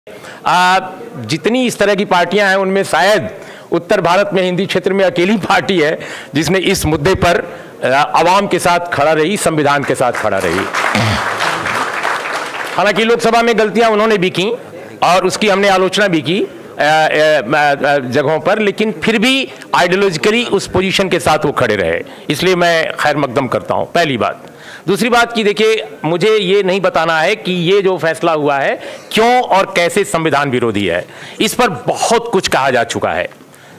जितनी इस तरह की पार्टियां हैं उनमें शायद उत्तर भारत में हिंदी क्षेत्र में अकेली पार्टी है जिसने इस मुद्दे पर आवाम के साथ खड़ा रही, संविधान के साथ खड़ा रही। हालांकि लोकसभा में गलतियां उन्होंने भी की और उसकी हमने आलोचना भी की जगहों पर, लेकिन फिर भी आइडियोलॉजिकली उस पोजीशन के साथ वो खड़े रहे, इसलिए मैं खैर मकदम करता हूं। पहली बात। दूसरी बात की देखिए, मुझे ये नहीं बताना है कि ये जो फैसला हुआ है क्यों और कैसे संविधान विरोधी है। इस पर बहुत कुछ कहा जा चुका है,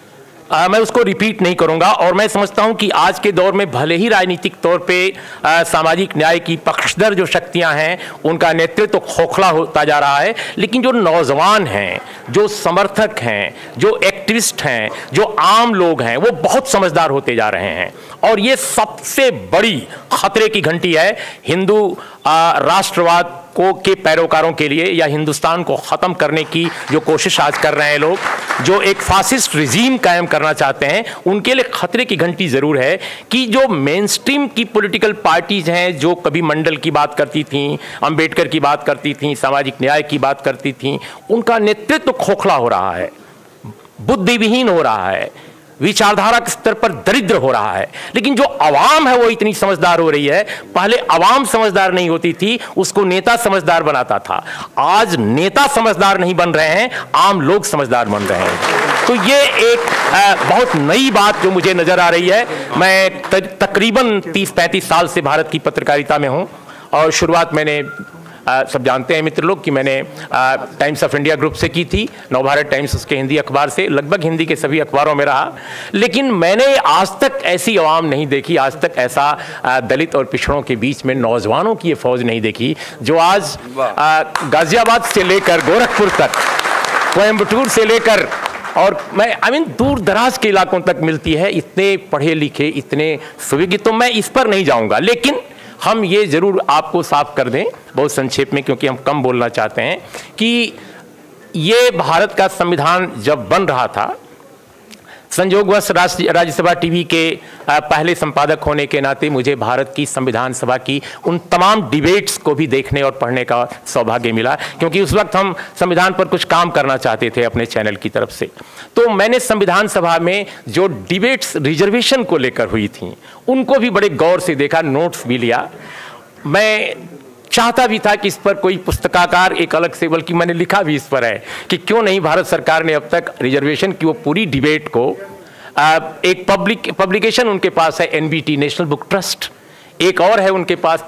मैं उसको रिपीट नहीं करूंगा। और मैं समझता हूं कि आज के दौर में भले ही राजनीतिक तौर पे सामाजिक न्याय की पक्षधर जो शक्तियां हैं उनका नेतृत्व तो खोखला होता जा रहा है, लेकिन जो नौजवान हैं, जो समर्थक हैं, जो एक्टिविस्ट हैं, जो आम लोग हैं, वो बहुत समझदार होते जा रहे हैं। और ये सबसे बड़ी खतरे की घंटी है हिंदू राष्ट्रवाद के पैरोकारों के लिए, या हिंदुस्तान को ख़त्म करने की जो कोशिश आज कर रहे हैं लोग, जो एक फासिस्ट रिजीम कायम करना चाहते हैं, उनके लिए खतरे की घंटी ज़रूर है कि जो मेन स्ट्रीम की पॉलिटिकल पार्टीज हैं, जो कभी मंडल की बात करती थीं, अंबेडकर की बात करती थीं, सामाजिक न्याय की बात करती थीं, उनका नेतृत्व खोखला हो रहा है, बुद्धिविहीन हो रहा है, विचारधारा के स्तर पर दरिद्र हो रहा है। लेकिन जो आवाम है वो इतनी समझदार हो रही है। पहले आवाम समझदार नहीं होती थी, उसको नेता समझदार बनाता था। आज नेता समझदार नहीं बन रहे हैं, आम लोग समझदार बन रहे हैं। तो ये एक बहुत नई बात जो मुझे नजर आ रही है। मैं तकरीबन 30-35 साल से भारत की पत्रकारिता में हूं और शुरुआत मैंने सब जानते हैं मित्र लोग कि मैंने टाइम्स ऑफ इंडिया ग्रुप से की थी, नवभारत टाइम्स उसके हिंदी अखबार से, लगभग हिंदी के सभी अखबारों में रहा। लेकिन मैंने आज तक ऐसी आवाम नहीं देखी, आज तक ऐसा दलित और पिछड़ों के बीच में नौजवानों की ये फौज नहीं देखी जो आज गाजियाबाद से लेकर गोरखपुर तक, कोयम्बटूर से लेकर और मैं दूर दराज के इलाकों तक मिलती है। इतने पढ़े लिखे, इतने सुविज्ञ, तो मैं इस पर नहीं जाऊंगा, लेकिन हम ये जरूर आपको साफ कर दें बहुत संक्षेप में, क्योंकि हम कम बोलना चाहते हैं, कि ये भारत का संविधान जब बन रहा था, संयोगवश राज्यसभा टीवी के पहले संपादक होने के नाते मुझे भारत की संविधान सभा की उन तमाम डिबेट्स को भी देखने और पढ़ने का सौभाग्य मिला, क्योंकि उस वक्त हम संविधान पर कुछ काम करना चाहते थे अपने चैनल की तरफ से। तो मैंने संविधान सभा में जो डिबेट्स रिजर्वेशन को लेकर हुई थी उनको भी बड़े गौर से देखा, नोट्स भी लिया। मैं चाहता भी था कि इस पर कोई पुस्तकाकार एक अलग से, बल्कि मैंने लिखा भी इस पर है कि क्यों नहीं भारत सरकार ने अब तक रिजर्वेशन की वो पूरी डिबेट को एक पब्लिकेशन उनके पास है, एनबीटी, नेशनल बुक ट्रस्ट, एक और है उनके पास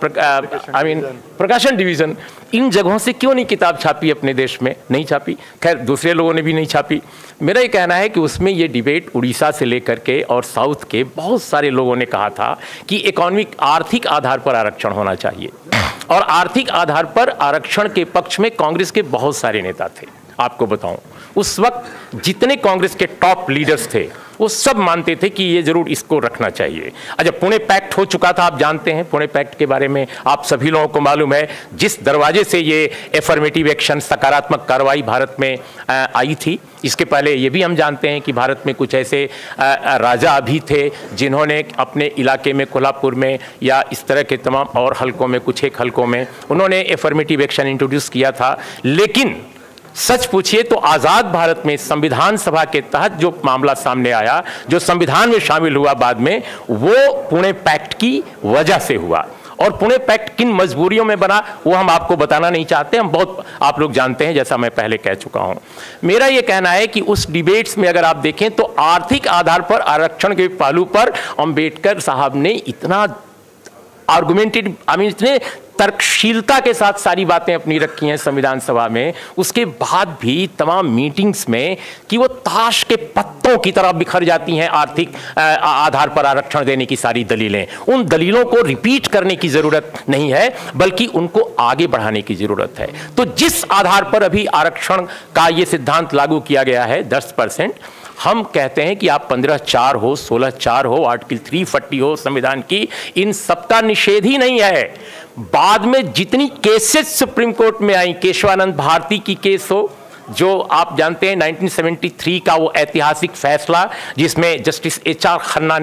प्रकाशन डिवीजन, इन जगहों से क्यों नहीं किताब छापी अपने देश में? नहीं छापी, खैर दूसरे लोगों ने भी नहीं छापी। मेरा ये कहना है कि उसमें ये डिबेट उड़ीसा से लेकर के और साउथ के बहुत सारे लोगों ने कहा था कि इकोनॉमिक, आर्थिक आधार पर आरक्षण होना चाहिए, और आर्थिक आधार पर आरक्षण के पक्ष में कांग्रेस के बहुत सारे नेता थे। आपको बताऊं, उस वक्त जितने कांग्रेस के टॉप लीडर्स थे वो सब मानते थे कि ये जरूर इसको रखना चाहिए। अच्छा, पुणे पैक्ट हो चुका था, आप जानते हैं पुणे पैक्ट के बारे में, आप सभी लोगों को मालूम है जिस दरवाजे से ये एफर्मेटिव एक्शन, सकारात्मक कार्रवाई भारत में आई थी। इसके पहले ये भी हम जानते हैं कि भारत में कुछ ऐसे राजा भी थे जिन्होंने अपने इलाके में, कोल्हापुर में या इस तरह के तमाम और हलकों में, कुछ एक हलकों में उन्होंने एफर्मेटिव एक्शन इंट्रोड्यूस किया था। लेकिन सच पूछिए तो आज़ाद भारत में संविधान सभा के तहत जो मामला सामने आया, जो संविधान में शामिल हुआ बाद में, वो पुणे पैक्ट की वजह से हुआ। और पुणे पैक्ट किन मजबूरियों में बना वो हम आपको बताना नहीं चाहते, हम बहुत, आप लोग जानते हैं, जैसा मैं पहले कह चुका हूं। मेरा ये कहना है कि उस डिबेट्स में अगर आप देखें तो आर्थिक आधार पर आरक्षण के पहलू पर अंबेडकर साहब ने इतना आर्गुमेंटेड, इतने तर्कशीलता के साथ सारी बातें अपनी रखी हैं संविधान सभा में। उसके बाद भी तमाम मीटिंग्स में कि वो ताश के पत्तों की तरह बिखर जाती हैं आर्थिक आधार पर आरक्षण देने की सारी दलीलें। उन दलीलों को रिपीट करने की जरूरत नहीं है, बल्कि उनको आगे बढ़ाने की जरूरत है। तो जिस आधार पर अभी आरक्षण का ये सिद्धांत लागू किया गया है 10%, हम कहते हैं कि आप 15(4) हो, 16(4) हो, आर्टिकल 340 हो संविधान की, इन सबका निषेध ही नहीं है। बाद में जितनी केसेस सुप्रीम कोर्ट में आई, केशवानंद भारती की केस हो, जो आप जानते हैं 1973 का वो ऐतिहासिक फैसला जिसमें जस्टिस HR खन्ना ने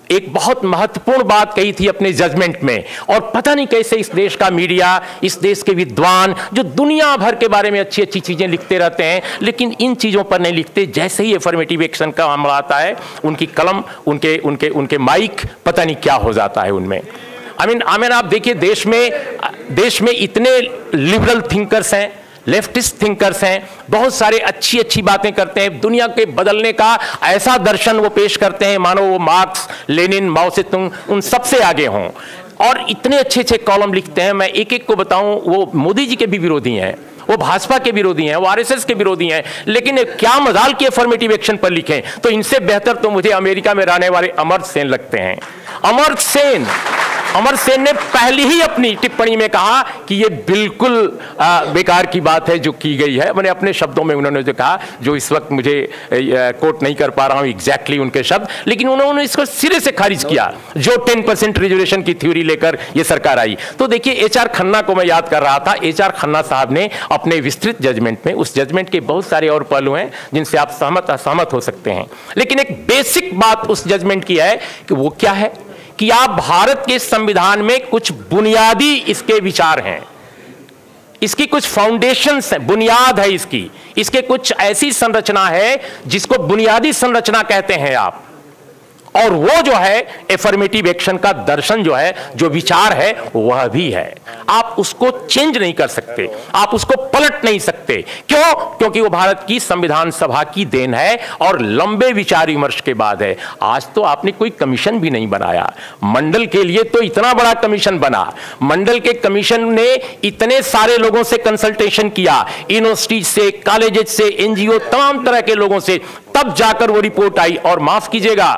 एक बहुत महत्वपूर्ण बात कही थी अपने जजमेंट में, और पता नहीं कैसे इस देश का मीडिया, इस देश के विद्वान जो दुनिया भर के बारे में अच्छी अच्छी चीजें लिखते रहते हैं, लेकिन इन चीजों पर नहीं लिखते। जैसे ही एफर्मेटिव एक्शन का मामला आता है, उनकी कलम, उनके उनके उनके माइक, पता नहीं क्या हो जाता है उनमें। आई मीन आप देखिए, देश में इतने लिबरल थिंकर्स हैं, लेफ्टिस्ट थिंकर्स हैं, बहुत सारे अच्छी अच्छी बातें करते हैं, दुनिया के बदलने का ऐसा दर्शन वो पेश करते हैं मानो वो मार्क्स, लेनिन, माओ से तुंग उन सबसे आगे हों, और इतने अच्छे अच्छे कॉलम लिखते हैं। मैं एक एक को बताऊं, वो मोदी जी के भी विरोधी हैं, वो भाजपा के विरोधी हैं, वो आरएसएस के विरोधी हैं, लेकिन क्या मजाल की अफर्मेटिव एक्शन पर लिखें। तो इनसे बेहतर तो मुझे अमेरिका में रहने वाले अमर्त्य सेन लगते हैं। अमर्त्य सेन ने पहले ही अपनी टिप्पणी में कहा कि ये बिल्कुल बेकार की बात है जो की गई है। मैंने अपने शब्दों में उन्होंने जो कहा, जो इस वक्त मुझे कोट नहीं कर पा रहा हूं एग्जैक्टली उनके शब्द, लेकिन उन्होंने इसको सिरे से खारिज किया, जो 10% रिजर्वेशन की थ्योरी लेकर ये सरकार आई। तो देखिए, एचआर खन्ना को मैं याद कर रहा था। एचआर खन्ना साहब ने अपने विस्तृत जजमेंट में, उस जजमेंट के बहुत सारे और पहलू हैं जिनसे आप सहमत असहमत हो सकते हैं, लेकिन एक बेसिक बात उस जजमेंट की है कि वो क्या है कि आप भारत के संविधान में कुछ बुनियादी इसके विचार हैं, इसकी कुछ फाउंडेशंस हैं, बुनियाद है इसके कुछ ऐसी संरचना है जिसको बुनियादी संरचना कहते हैं आप, और वो जो है एफर्मेटिव एक्शन का दर्शन जो है, जो विचार है, वह भी है। आप उसको चेंज नहीं कर सकते, आप उसको पलट नहीं सकते। क्यों? क्योंकि वो भारत की संविधान सभा की देन है और लंबे विचार विमर्श के बाद है। आज तो आपने कोई कमीशन भी नहीं बनाया, मंडल के लिए तो इतना बड़ा कमीशन बना, मंडल के कमीशन ने इतने सारे लोगों से कंसल्टेशन किया, यूनिवर्सिटी से, कॉलेज से, एनजीओ, तमाम तरह के लोगों से, तब जाकर वो रिपोर्ट आई। और माफ कीजिएगा,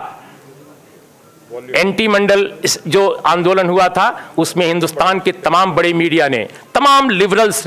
एंटी मंडल जो आंदोलन हुआ था, उसमें हिंदुस्तान के तमाम बड़े मीडिया ने, तमाम लिबरल्स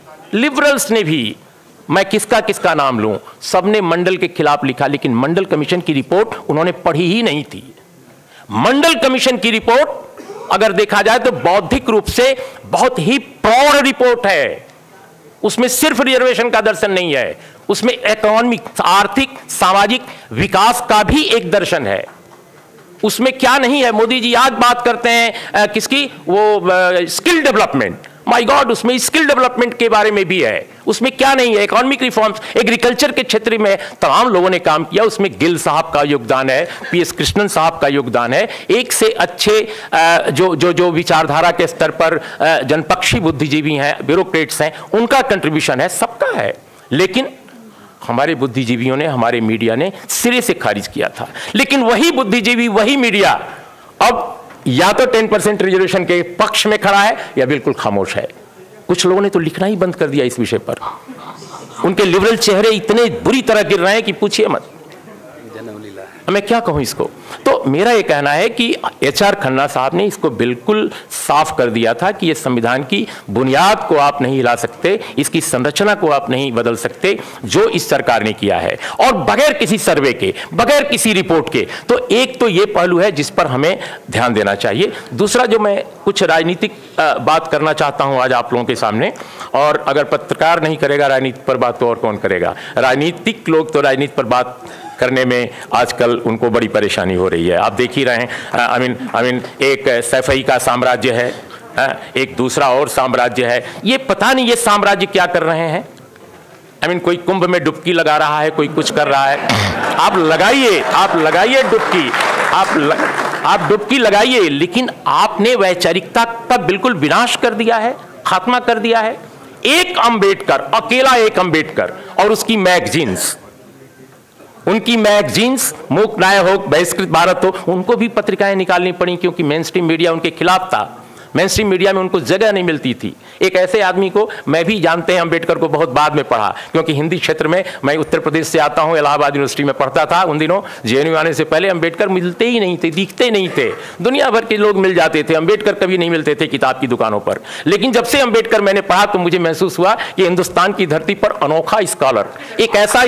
ने भी, मैं किसका नाम लूं, सबने मंडल के खिलाफ लिखा, लेकिन मंडल कमीशन की रिपोर्ट उन्होंने पढ़ी ही नहीं थी। मंडल कमीशन की रिपोर्ट अगर देखा जाए तो बौद्धिक रूप से बहुत ही प्रौढ़ रिपोर्ट है। उसमें सिर्फ रिजर्वेशन का दर्शन नहीं है, उसमें इकोनॉमिक, आर्थिक, सामाजिक विकास का भी एक दर्शन है। उसमें क्या नहीं है? मोदी जी आज बात करते हैं किसकी, वो स्किल डेवलपमेंट, माय गॉड, उसमें स्किल डेवलपमेंट के बारे में भी है। उसमें क्या नहीं है? इकोनॉमिक रिफॉर्म्स, एग्रीकल्चर के क्षेत्र में तमाम लोगों ने काम किया, उसमें गिल साहब का योगदान है, पीएस कृष्णन साहब का योगदान है। एक से अच्छे जो विचारधारा के स्तर पर जनपक्षी बुद्धिजीवी हैं, ब्यूरोक्रेट्स हैं, उनका कंट्रीब्यूशन है, सबका है। लेकिन हमारे बुद्धिजीवियों ने, हमारे मीडिया ने सिरे से खारिज किया था। लेकिन वही बुद्धिजीवी, वही मीडिया अब या तो 10% रिजर्वेशन के पक्ष में खड़ा है या बिल्कुल खामोश है। कुछ लोगों ने तो लिखना ही बंद कर दिया इस विषय पर। उनके लिबरल चेहरे इतने बुरी तरह गिर रहे हैं कि पूछिए मत। मैं क्या कहूं इसको। तो मेरा यह कहना है कि एचआर खन्ना साहब ने इसको बिल्कुल साफ कर दिया था कि ये संविधान की बुनियाद को आप नहीं हिला सकते, इसकी संरचना को आप नहीं बदल सकते, जो इस सरकार ने किया है, और बगैर किसी सर्वे के, बगैर किसी रिपोर्ट के। तो एक तो ये पहलू है जिस पर हमें ध्यान देना चाहिए। दूसरा, जो मैं कुछ राजनीतिक बात करना चाहता हूं आज आप लोगों के सामने, और अगर पत्रकार नहीं करेगा राजनीति पर बात तो और कौन करेगा। राजनीतिक लोग तो राजनीति पर बात करने में आजकल उनको बड़ी परेशानी हो रही है। आप देख ही रहे हैं, आई मीन एक सैफई का साम्राज्य है, एक दूसरा और साम्राज्य है। ये पता नहीं ये साम्राज्य क्या कर रहे हैं। आई मीन कोई कुंभ में डुबकी लगा रहा है, कोई कुछ कर रहा है। आप लगाइए डुबकी, आप डुबकी लगाइए, लेकिन आपने वैचारिकता का बिल्कुल विनाश कर दिया है, खात्मा कर दिया है। एक अंबेडकर, अकेला एक अंबेडकर, और उसकी मैगजीन्स, उनकी मैगजीन्स, मूक नाय हो, बहिष्कृत भारत हो, उनको भी पत्रिकाएं निकालनी पड़ी क्योंकि मेन स्ट्रीम मीडिया उनके खिलाफ था। मेन स्ट्रीम मीडिया में उनको जगह नहीं मिलती थी। एक ऐसे आदमी को, मैं भी जानते हैं अंबेडकर को बहुत बाद में पढ़ा, क्योंकि हिंदी क्षेत्र में, मैं उत्तर प्रदेश से आता हूं, इलाहाबाद यूनिवर्सिटी में पढ़ता था। उन दिनों जेएनयू आने से पहले अंबेडकर मिलते ही नहीं थे, दिखते नहीं थे। दुनिया भर के लोग मिल जाते थे, अंबेडकर कभी नहीं मिलते थे किताब की दुकानों पर। लेकिन जब से अंबेडकर मैंने पढ़ा तो मुझे महसूस हुआ कि हिंदुस्तान की धरती पर अनोखा स्कॉलर, एक ऐसा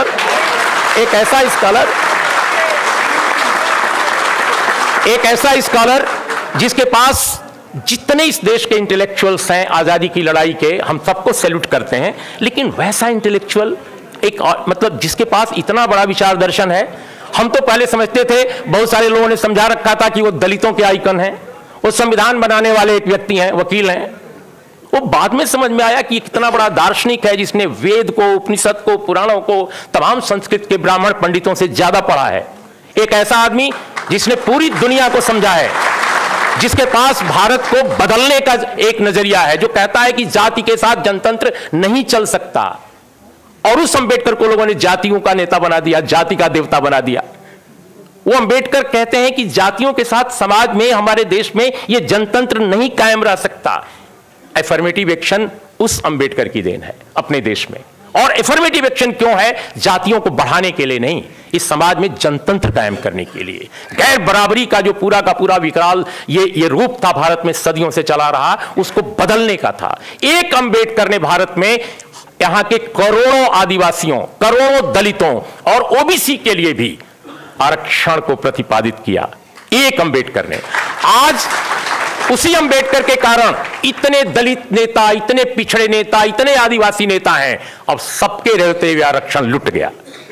स्कॉलर जिसके पास जितने इस देश के इंटेलेक्चुअल्स हैं, आजादी की लड़ाई के, हम सबको सैल्यूट करते हैं, लेकिन वैसा इंटेलेक्चुअल एक मतलब जिसके पास इतना बड़ा विचार दर्शन है, हम तो पहले समझते थे, बहुत सारे लोगों ने समझा रखा था कि वो दलितों के आइकन हैं, वो संविधान बनाने वाले एक व्यक्ति हैं, वकील हैं। वो बाद में समझ में आया कि कितना बड़ा दार्शनिक है जिसने वेद को, उपनिषद को, पुराणों को, तमाम संस्कृत के ब्राह्मण पंडितों से ज्यादा पढ़ा है। एक ऐसा आदमी जिसने पूरी दुनिया को समझा है, जिसके पास भारत को बदलने का एक नजरिया है, जो कहता है कि जाति के साथ जनतंत्र नहीं चल सकता। और उस अंबेडकर को लोगों ने जातियों का नेता बना दिया, जाति का देवता बना दिया। वो अंबेडकर कहते हैं कि जातियों के साथ समाज में, हमारे देश में यह जनतंत्र नहीं कायम रह सकता। एफर्मेटिव एक्शन उस अंबेडकर की देन है अपने देश में। और एफर्मेटिव एक्शन क्यों है? जातियों को बढ़ाने के लिए नहीं, इस समाज में जनतंत्र कायम करने के लिए। गैर बराबरी का जो पूरा का पूरा विकराल ये रूप था भारत में सदियों से चला रहा, उसको बदलने का था। एक अंबेडकर ने भारत में यहां के करोड़ों आदिवासियों, करोड़ों दलितों और ओबीसी के लिए भी आरक्षण को प्रतिपादित किया। एक अंबेडकर ने। आज उसी अंबेडकर के कारण इतने दलित नेता, इतने पिछड़े नेता, इतने आदिवासी नेता हैं। अब सबके रहते हुए आरक्षण लुट गया।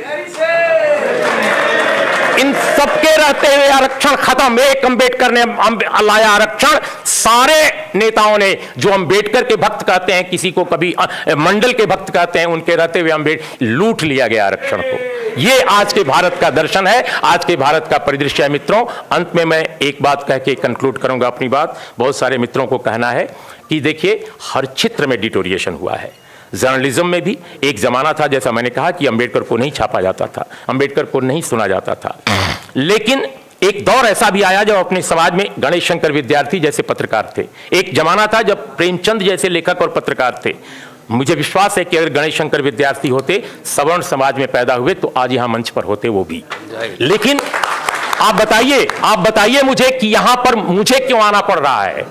इन सबके रहते हुए आरक्षण खत्म। एक अंबेडकर ने लाया आरक्षण। सारे नेताओं ने, जो अंबेडकर के भक्त कहते हैं, किसी को कभी मंडल के भक्त कहते हैं, उनके रहते हुए अंबेडकर लूट लिया गया आरक्षण को। ये आज के भारत का दर्शन है, आज के भारत का परिदृश्य है। मित्रों, अंत में मैं एक बात कह के कंक्लूड करूंगा अपनी बात। बहुत सारे मित्रों को कहना है कि देखिए, हर क्षेत्र में डिटोरिएशन हुआ है। जर्नलिज्म में भी एक जमाना था, जैसा मैंने कहा, कि अंबेडकर को नहीं छापा जाता था, अंबेडकर को नहीं सुना जाता था। लेकिन एक दौर ऐसा भी आया जब अपने समाज में गणेश शंकर विद्यार्थी जैसे पत्रकार थे। एक जमाना था जब प्रेमचंद जैसे लेखक और पत्रकार थे। मुझे विश्वास है कि अगर गणेश शंकर विद्यार्थी होते, सवर्ण समाज में पैदा हुए, तो आज यहां मंच पर होते वो भी। लेकिन आप बताइए मुझे कि यहां पर मुझे क्यों आना पड़ रहा है?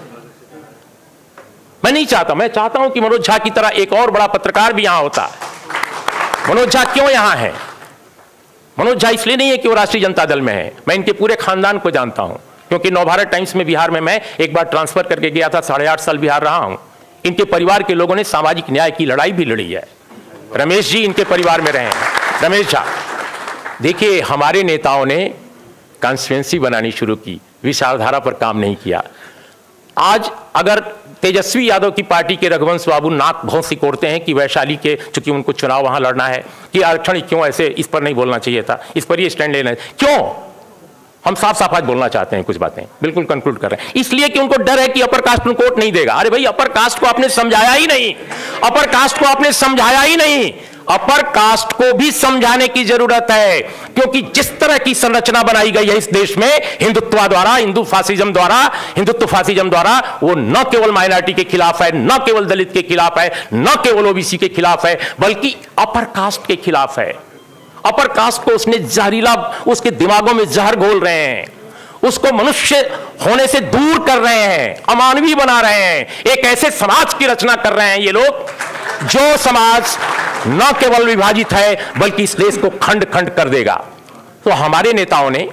मैं नहीं चाहता। मैं चाहता हूं कि मनोज झा की तरह एक और बड़ा पत्रकार भी यहां होता। मनोज झा क्यों यहां है? मनोज झा इसलिए नहीं है कि वो राष्ट्रीय जनता दल में है। मैं इनके पूरे खानदान को जानता हूं, क्योंकि नवभारत टाइम्स में बिहार में मैं एक बार ट्रांसफर करके गया था। 8.5 साल बिहार रहा हूं। इनके परिवार के लोगों ने सामाजिक न्याय की लड़ाई भी लड़ी है। रमेश जी इनके परिवार में रहे हैं। रमेश झा, देखिए, हमारे नेताओं ने कॉन्स्टिट्यूएंसी बनानी शुरू की, विचारधारा पर काम नहीं किया। आज अगर तेजस्वी यादव की पार्टी के रघुवंश बाबू नाक बहुत सिकोड़ते हैं कि वैशाली के, चूंकि उनको चुनाव वहां लड़ना है, कि आरक्षण क्यों ऐसे, इस पर नहीं बोलना चाहिए था, इस पर ये स्टैंड लेना है, क्यों? हम साफ साफ आज बोलना चाहते हैं कुछ बातें, बिल्कुल कंक्लूड कर रहे हैं। इसलिए कि उनको डर है कि अपर कास्ट को कोर्ट नहीं देगा। अरे भाई, अपर कास्ट को आपने समझाया ही नहीं, अपर कास्ट को आपने समझाया ही नहीं। अपर कास्ट को भी समझाने की जरूरत है, क्योंकि जिस तरह की संरचना बनाई गई है इस देश में हिंदुत्व द्वारा, हिंदू फासिज्म द्वारा, हिंदुत्व फासिज्म द्वारा, वो न केवल माइनॉरिटी के खिलाफ है, न केवल दलित के खिलाफ है, न केवल ओबीसी के खिलाफ है, बल्कि अपर कास्ट के खिलाफ है। अपर कास्ट को उसने जहरीला, उसके दिमागों में जहर घोल रहे हैं, उसको मनुष्य होने से दूर कर रहे हैं, अमानवीय बना रहे हैं। एक ऐसे समाज की रचना कर रहे हैं ये लोग, जो समाज न केवल विभाजित है, बल्कि इस देश को खंड खंड कर देगा। तो हमारे नेताओं ने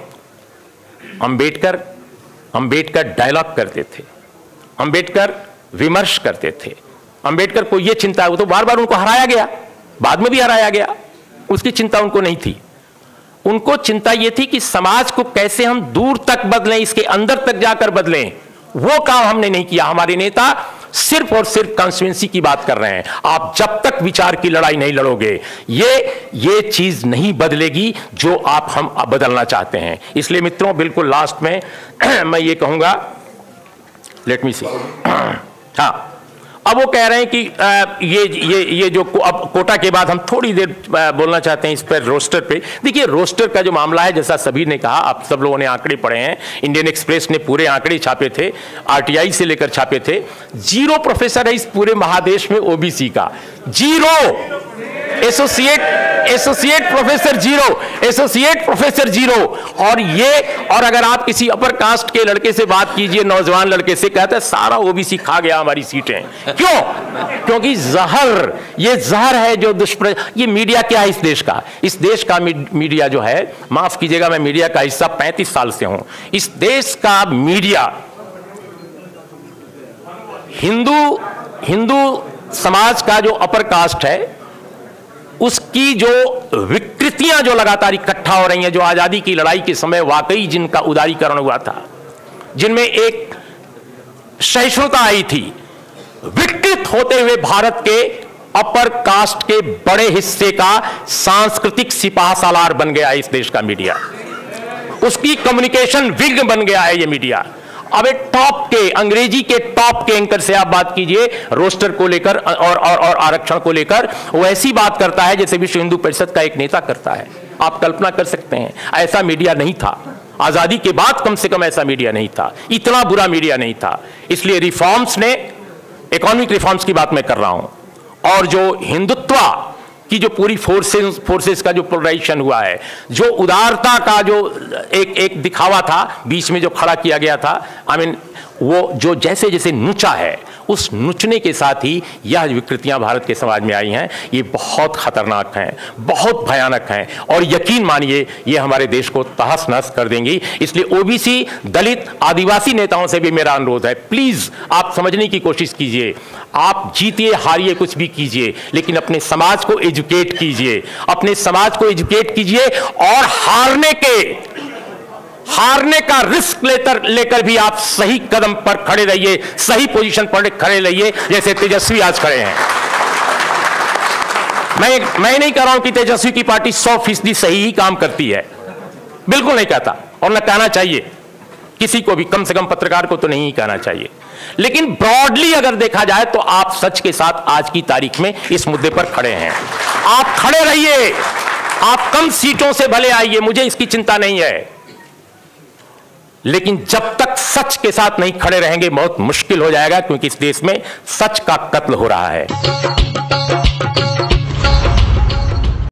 अंबेडकर डायलॉग करते थे, अंबेडकर विमर्श करते थे। अंबेडकर को यह चिंता, वो तो बार बार उनको हराया गया, बाद में भी हराया गया, उसकी चिंता उनको नहीं थी। उनको चिंता यह थी कि समाज को कैसे हम दूर तक बदलें, इसके अंदर तक जाकर बदलें। वो काम हमने नहीं किया। हमारे नेता सिर्फ और सिर्फ कॉन्स्टिट्यूएंसी की बात कर रहे हैं। आप जब तक विचार की लड़ाई नहीं लड़ोगे, ये चीज नहीं बदलेगी जो हम बदलना चाहते हैं। इसलिए मित्रों, बिल्कुल लास्ट में मैं ये कहूंगा, लेट मी सी। हाँ, अब वो कह रहे हैं कि ये जो अब कोटा के बाद हम थोड़ी देर बोलना चाहते हैं इस पर, रोस्टर पे। देखिए, रोस्टर का जो मामला है, जैसा सभी ने कहा, आप सब लोगों ने आंकड़े पढ़े हैं, इंडियन एक्सप्रेस ने पूरे आंकड़े छापे थे, आरटीआई से लेकर छापे थे। 0 प्रोफेसर है इस पूरे महादेश में ओबीसी का, 0 एसोसिएट प्रोफेसर 0, एसोसिएट प्रोफेसर 0। और अगर आप किसी अपर कास्ट के लड़के से बात कीजिए, नौजवान लड़के से, कहते हैं सारा ओबीसी खा गया हमारी सीटें। क्यों? क्योंकि ये जहर है जो ये मीडिया क्या है इस देश का? इस देश का मीडिया जो है, माफ कीजिएगा, मैं मीडिया का हिस्सा 35 साल से हूं। इस देश का मीडिया हिंदू समाज का जो अपर कास्ट है, उसकी जो विकृतियां जो लगातार इकट्ठा हो रही हैं, जो आजादी की लड़ाई के समय वाकई जिनका उदारीकरण हुआ था, जिनमें एक सहिष्णुता आई थी, विकृत होते हुए भारत के अपर कास्ट के बड़े हिस्से का सांस्कृतिक सिपाह सालार बन गया है इस देश का मीडिया। उसकी कम्युनिकेशन विंग बन गया है ये मीडिया। अब एक टॉप के, अंग्रेजी के टॉप के एंकर से आप बात कीजिए रोस्टर को लेकर और आरक्षण को लेकर, वो ऐसी बात करता है जैसे विश्व हिंदू परिषद का एक नेता करता है। आप कल्पना कर सकते हैं, ऐसा मीडिया नहीं था आजादी के बाद, कम से कम ऐसा मीडिया नहीं था, इतना बुरा मीडिया नहीं था। इसलिए रिफॉर्म्स ने, इकोनॉमिक रिफॉर्म्स की बात मैं कर रहा हूं, और जो हिंदुत्व की जो पूरी फोर्सेस का जो पोलराइजेशन हुआ है, जो उदारता का जो एक दिखावा था बीच में जो खड़ा किया गया था, वो जो जैसे जैसे नुचा है, उस नुचने के साथ ही यह विकृतियां भारत के समाज में आई हैं, ये बहुत खतरनाक हैं, बहुत भयानक हैं, और यकीन मानिए ये हमारे देश को तहस नहस कर देंगी। इसलिए ओबीसी, दलित, आदिवासी नेताओं से भी मेरा अनुरोध है, प्लीज आप समझने की कोशिश कीजिए। आप जीतिए हारिए कुछ भी कीजिए, लेकिन अपने समाज को एजुकेट कीजिए, अपने समाज को एजुकेट कीजिए, और हारने का रिस्क लेकर भी आप सही कदम पर खड़े रहिए, सही पोजीशन पर खड़े रहिए, जैसे तेजस्वी आज खड़े हैं। मैं नहीं कह रहा हूं कि तेजस्वी की पार्टी 100% सही ही काम करती है, बिल्कुल नहीं कहता, और न कहना चाहिए किसी को भी, कम से कम पत्रकार को तो नहीं कहना चाहिए। लेकिन ब्रॉडली अगर देखा जाए तो आप सच के साथ आज की तारीख में इस मुद्दे पर खड़े हैं। आप खड़े रहिए, आप कम सीटों से भले आइए, मुझे इसकी चिंता नहीं है, लेकिन जब तक सच के साथ नहीं खड़े रहेंगे बहुत मुश्किल हो जाएगा, क्योंकि इस देश में सच का कत्ल हो रहा है।